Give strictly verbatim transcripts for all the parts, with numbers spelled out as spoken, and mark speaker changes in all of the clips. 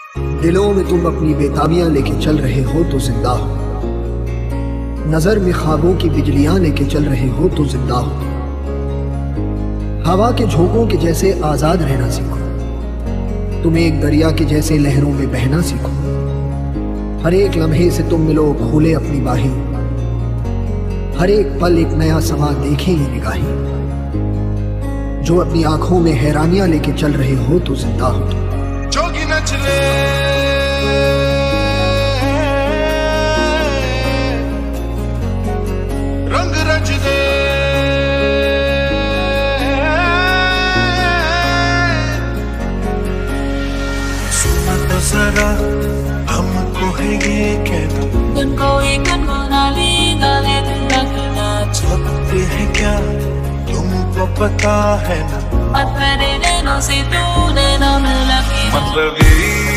Speaker 1: दिलों में तुम अपनी बेताबियां लेके चल रहे हो तो जिंदा हो, नजर में ख्वाबों की बिजलियां लेके चल रहे हो तो जिंदा हो। हवा के झोंकों के जैसे आजाद रहना सीखो, तुम एक दरिया के जैसे लहरों में बहना सीखो। हर एक लम्हे से तुम मिलो खोले अपनी बाहें, हर एक पल एक नया समा देखे ये निगाहें। जो अपनी आंखों में हैरानियां लेके चल रहे हो तो जिंदा हो तुम।
Speaker 2: जोगी नचले रंग रच दे, सुना तो जरा हमको है ये कहना,
Speaker 3: कोई कनकोनाली गाले लगना
Speaker 2: छपते हैं क्या तुमको पता है ना।
Speaker 3: तेरे नैनों से तूने नाम लगी
Speaker 4: मतलबी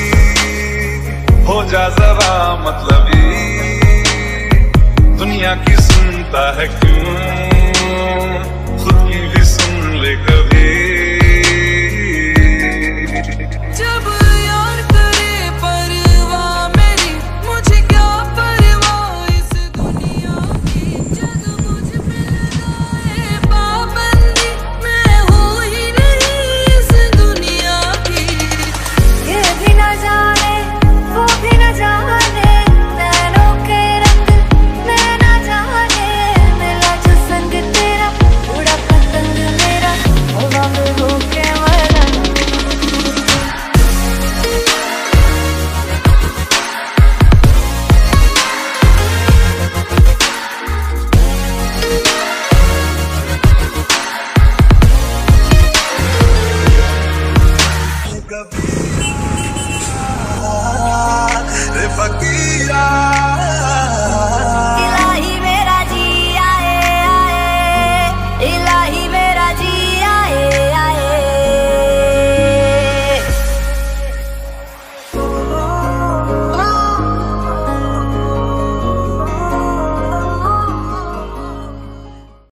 Speaker 4: हो जा जरा, मतलबी दुनिया की सुनता है क्यों।